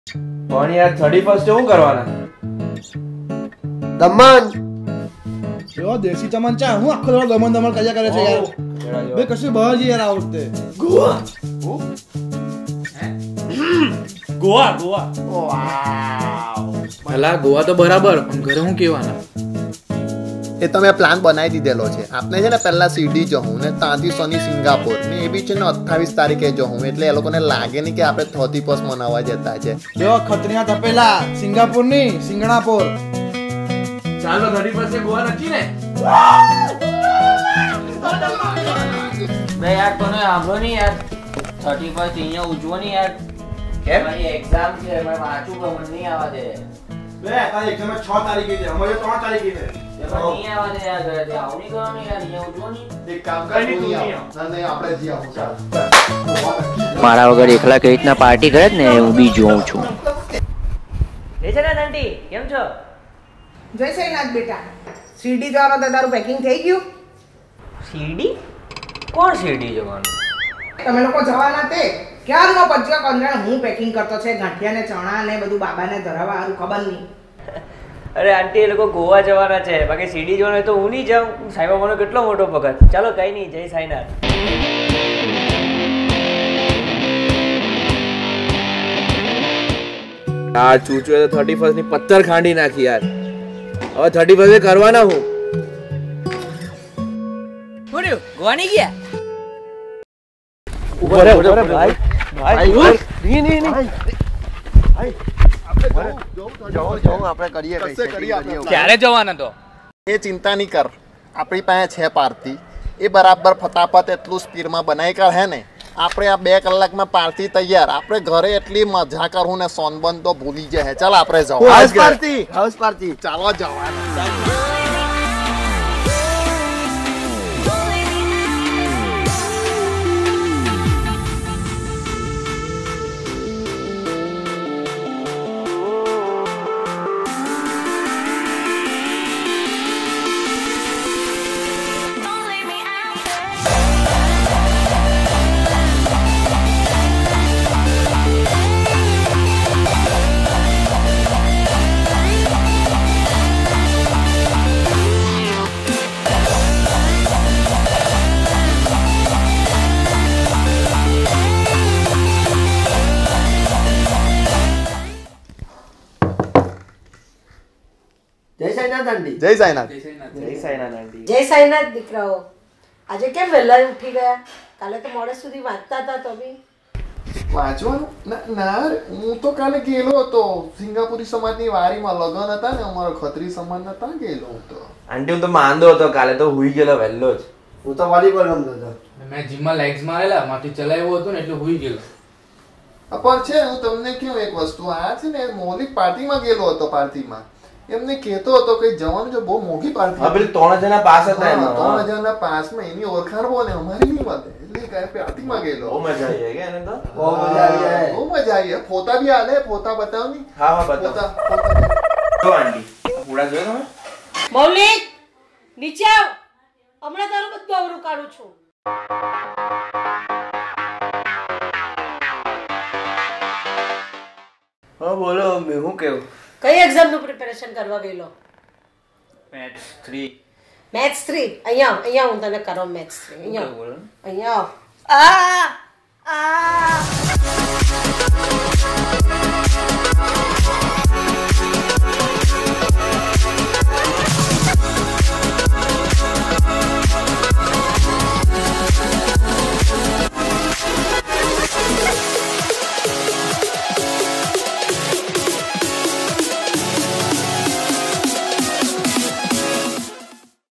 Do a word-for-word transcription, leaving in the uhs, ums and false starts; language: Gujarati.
પણ યાર થર્ટી ફર્સ્ટ શું કરવાના? દમન જો દેશી ચમન ચા હું આખો દોડ દમન દમન કર્યા કરે છે યાર. બે કશું બહાર જઈ યાર આ વખતે. ગોવા ગોવા ગોવા વાવ. ભલા ગોવા તો બરાબર પણ ઘરે હું કેવાના? એ તો મેં પ્લાન બનાવી દીધેલો છે. આપણે છે ને પહેલા સીડી જવું ને ત્યાંથી શનિ સિંગાપોર ને એ બી છે ને અઠ્ઠાવીસ તારીખે જવું એટલે એ લોકોને લાગે નહીં કે આપણે થર્ટી ફર્સ્ટ મનાવવા જતા છે. જો ખત્રીના તપેલા સિંગાપુર ની સિંગણાપુર. ચાલો થર્ટી ફર્સ્ટ ગોવા નક્કી ને. બે યાર તને આંભળો નહીં યાર થર્ટી ફર્સ્ટ અહીંયા ઉજવો નહીં યાર. કેમ? મારી એક્ઝામ છે મારે વાંચું પણ મને નહીં આવવા દે. બે તારી એક્ઝામ છ તારીખે છે અમારે ત્રણ તારીખે છે. નહીં આવવા દે યાર ઘરેથી આવું નહીં કરવાનું યાર અહીંયા ઉજવો નહીં. એક કામ કર તું નહીં આપણે જી આવું ચાલ. મારા વગર એકલા કઈ રીતના પાર્ટી કરે ને હું બી જોઉં છું. એ છે ને આંટી કેમ છો? જય શ્રીનાથ બેટા શિરડી જવાનો તો તારું પેકિંગ થઈ ગયું? શિરડી? કોણ શિરડી જવાનું? તમે લોકો જવાના તે ક્યારનો પચ્યો કંદરાણ હું પેકિંગ કરતો છે ગાંઠિયા ને ચણા ને બધું બાબાને ધરાવવા હારું ખબર નહીં. અરે આંટી એ લોકો ગોવા જવાના છે બાકી શિરડી જવાનું હોય તો હું નહીં જાઉં. સાંઈબાબાનો કેટલો મોટો ભગત. ચાલો કઈ નહીં જય સાઈનાથ. આ ચૂચુએ તો થર્ટી ફર્સ્ટ ની પત્તર ખાંડી નાખી યાર. હવે થર્ટી ફર્સ્ટ કરવાના હું. બોલ્યો ગોવા નહીં ગયા? ઉભો રે ઉભો રે ભાઈ ભાઈ નહીં નહીં નહીં ક્યારે જવાના તો? એ ચિંતા નહીં કર આપણી પાસે છે પાર્ટી. એ બરાબર ફટાફટ એટલું સ્પીડમાં બનાવી કર હે ને આપણે આ બે કલાકમાં પાર્ટી તૈયાર. આપણે ઘરે એટલી મજા કરું ને સોનબન તો ભૂલી જાય. ચાલ આપણે જાવ હાઉસ પાર્ટી હાઉસ પાર્ટી ચાલો જવાના. જય સાઈનાથ જય સાઈનાથ આંટી. જય સાઈનાથ દીકરાઓ આજે કેમ વહેલા ઉઠી ગયા? કાલે તો મોડે સુધી વાંચતા હતા તો બી. વાંચવાનું ના હું તો કાલે ગયેલો હતો સિંગાપુરી સમાજની વારીમાં લગન હતા ને અમારો ખત્રી સમાજ ના ત્યાં ગયેલો હતો. આંટી હું તો માંદો હતો કાલે તો હુઈ ગયેલો વહેલો જ. હું તો વોલીબોલ રમતો હતો. મેં જીમમાં લેગ્સ મારેલા માંથી ચલાવ્યો હતો ને એટલે હુઈ ગયેલો. પણ છે હું તમને કહું એક વસ્તુ આ છે ને મૌલિક પાર્ટીમાં ગયેલો હતો. પાર્ટીમાં એમને કહેતો હતો કે જવાનું છે બહુ મોંઘી પાર્ટી. હા પેલી ત્રણ હજારના પાસ હતા એમાં. ત્રણ હજારના પાસમાં એની ઓળખાણ બહુ ને અમારી નહીં મળે એટલે કાંઈ પાર્ટીમાં ગયેલો. બહુ મજા આવી ગઈ એને તો. બહુ મજા આવી જાય બહુ મજા આવી જાય. ફોટા બી આલે ફોટા બતાવ ની. હા હા બતાવ. જો આંટી પૂરા જોયો તમે? મૌલિક નીચે આવ હમણાં તારું બધું અવરું કાઢું છું. હા બોલો મમ્મી હું કેવું? કઈ એક્ઝામ નું પ્રિપેરેશન કરવા ગયેલો? Maths three. Maths three? અહીંયા અહીંયા હું તને કરો મેથ્સ થ્રી. અહીંયા બોલો અહીંયા આ આ